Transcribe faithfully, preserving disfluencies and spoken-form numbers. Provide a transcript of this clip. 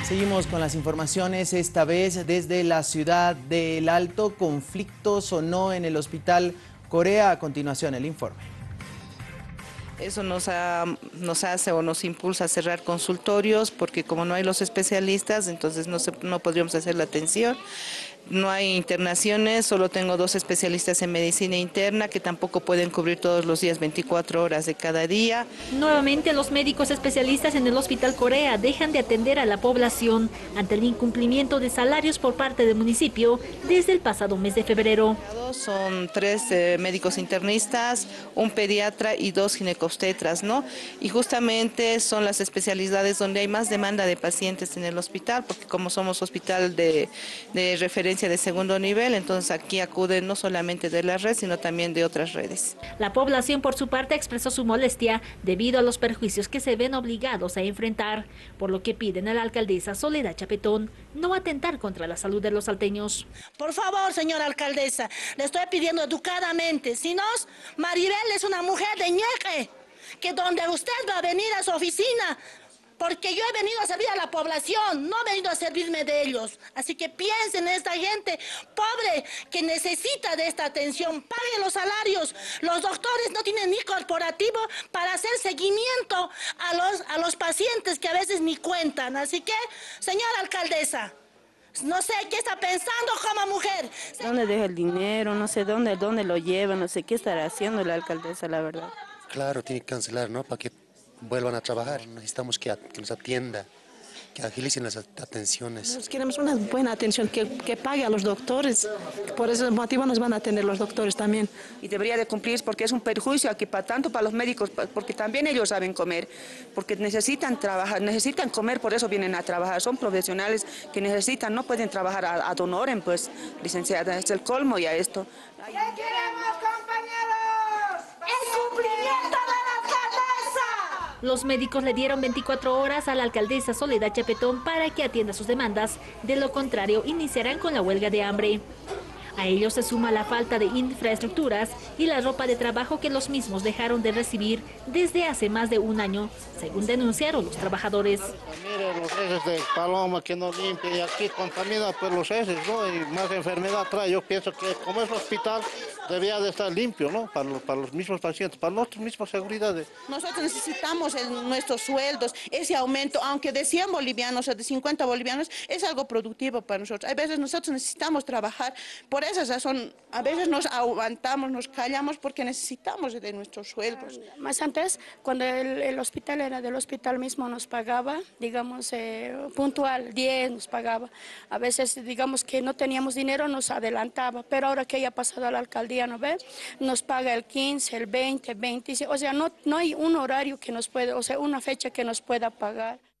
Seguimos con las informaciones, esta vez desde la ciudad del Alto. Conflictos o no en el Hospital Corea. A continuación el informe. Eso nos, ha, nos hace o nos impulsa a cerrar consultorios porque como no hay los especialistas, entonces no, se, no podríamos hacer la atención. No hay internaciones, solo tengo dos especialistas en medicina interna que tampoco pueden cubrir todos los días veinticuatro horas de cada día. Nuevamente los médicos especialistas en el Hospital Corea dejan de atender a la población ante el incumplimiento de salarios por parte del municipio desde el pasado mes de febrero. Son tres eh, médicos internistas, un pediatra y dos ginecobstetras, ¿no? Y justamente son las especialidades donde hay más demanda de pacientes en el hospital, porque como somos hospital de, de referencia de segundo nivel, entonces aquí acuden no solamente de la red, sino también de otras redes. La población por su parte expresó su molestia debido a los perjuicios que se ven obligados a enfrentar, por lo que piden a la alcaldesa Soledad Chapetón no atentar contra la salud de los salteños. Por favor, señora alcaldesa, le estoy pidiendo educadamente, si no, Maribel es una mujer de ñeque, que donde usted va a venir a su oficina, porque yo he venido a servir a la población, no he venido a servirme de ellos. Así que piensen en esta gente pobre que necesita de esta atención, paguen los salarios. Los doctores no tienen ni corporativo para hacer seguimiento a los, a los pacientes que a veces ni cuentan. Así que, señora alcaldesa, no sé qué está pensando como mujer. ¿Dónde deja el dinero? No sé dónde, dónde lo lleva, no sé qué estará haciendo la alcaldesa, la verdad. Claro, tiene que cancelar, ¿no? Para que vuelvan a trabajar. Necesitamos que, que nos atienda, que agilicen las atenciones. Nosotros queremos una buena atención, que, que pague a los doctores. Por ese motivo nos van a atender los doctores también. Y debería de cumplir porque es un perjuicio aquí para tanto para los médicos, porque también ellos saben comer, porque necesitan trabajar, necesitan comer, por eso vienen a trabajar. Son profesionales que necesitan, no pueden trabajar a, a honorem, pues, licenciada, es el colmo ya esto. ¿Qué queremos, compañeros? ¡El cumplimiento de la alcaldesa! Los médicos le dieron veinticuatro horas a la alcaldesa Soledad Chapetón para que atienda sus demandas, de lo contrario iniciarán con la huelga de hambre. A ello se suma la falta de infraestructuras y la ropa de trabajo que los mismos dejaron de recibir desde hace más de un año, según denunciaron los trabajadores. Mire, los heces de paloma que no limpia y aquí contamina pues los heces, ¿no? Y más enfermedad trae. Yo pienso que como es un hospital debía de estar limpio, ¿no? Para los, para los mismos pacientes, para nuestra misma seguridad. Nosotros necesitamos el, nuestros sueldos, ese aumento, aunque de cien bolivianos o de cincuenta bolivianos, es algo productivo para nosotros. A veces nosotros necesitamos trabajar, por esa razón, a veces nos aguantamos, nos callamos porque necesitamos de nuestros sueldos. Más antes, cuando el, el hospital era del hospital mismo, nos pagaba, digamos, eh, puntual, diez nos pagaba. A veces, digamos que no teníamos dinero, nos adelantaba, pero ahora que ya ha pasado a la alcaldía, ¿no ve? Nos paga el quince, el veinte, veinticinco, o sea, no, no hay un horario que nos pueda, o sea, una fecha que nos pueda pagar.